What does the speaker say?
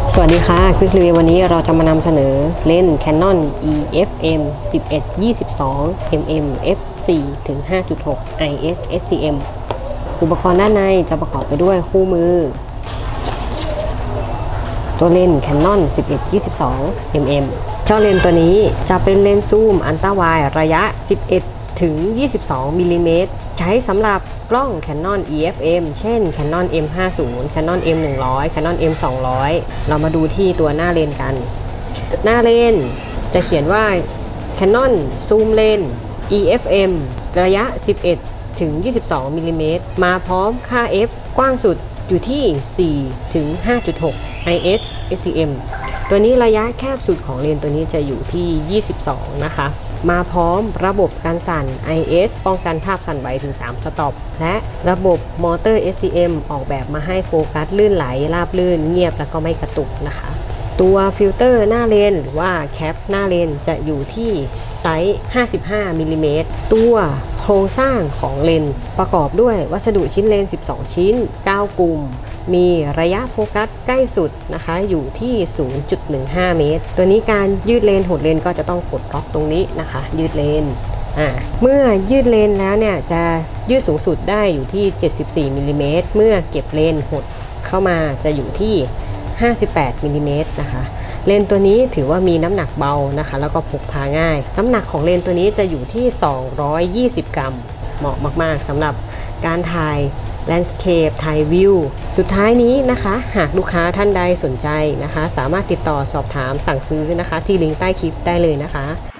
สวัสดีค่ะควิกรีวิววันนี้เราจะมานำเสนอเลนส์ Canon EF-M 11-22 mm f4 ถึง 5.6 IS STM อุปกรณ์ด้านในจะประกอบไปด้วยคู่มือตัวเลนส์ Canon 11-22 mm เจ้าเลนส์ตัวนี้จะเป็นเลนส์ซูมอัลตราไวด์ระยะ 11 ถึง 22 มิลลิเมตรใช้สำหรับกล้อง Canon EF-M เช่น Canon M50 Canon M100 Canon M200 เรามาดูที่ตัวหน้าเลนกันหน้าเลนจะเขียนว่า Canon Zoom Lens EF-M ระยะ 11 ถึง 22 มิลลิเมตรมาพร้อมค่า f กว้างสุดอยู่ที่ 4 ถึง 5.6 IS STM ตัวนี้ระยะแคบสุดของเลนตัวนี้จะอยู่ที่ 22 นะคะมาพร้อมระบบการสั่น IS ป้องกันภาพสั่นไหวถึง 3 สต็อปและระบบมอเตอร์ STM ออกแบบมาให้โฟกัสลื่นไหลราบลื่นเงียบแล้วก็ไม่กระตุกนะคะตัวฟิลเตอร์หน้าเลนหรือว่าแคปหน้าเลนจะอยู่ที่ไซส์ 55 มิลลิเมตรตัวโครงสร้างของเลนประกอบด้วยวัสดุชิ้นเลน 12 ชิ้น 9 กลุ่มมีระยะโฟกัสใกล้สุดนะคะอยู่ที่ 0.15 เมตรตัวนี้การยืดเลนหดเลนก็จะต้องกดล็อกตรงนี้นะคะยืดเลนเมื่อยืดเลนแล้วเนี่ยจะยืดสูงสุดได้อยู่ที่ 74 มิลลิเมตรเมื่อเก็บเลนหดเข้ามาจะอยู่ที่ 58 มิลลิเมตรนะคะเลนตัวนี้ถือว่ามีน้ำหนักเบานะคะแล้วก็พกพาง่ายน้ำหนักของเลนตัวนี้จะอยู่ที่ 220 กรัมเหมาะมากๆสำหรับการถ่ายแลนด์สเคปถ่ายวิวสุดท้ายนี้นะคะหากลูกค้าท่านใดสนใจนะคะสามารถติดต่อสอบถามสั่งซื้อนะคะที่ลิงก์ใต้คลิปได้เลยนะคะ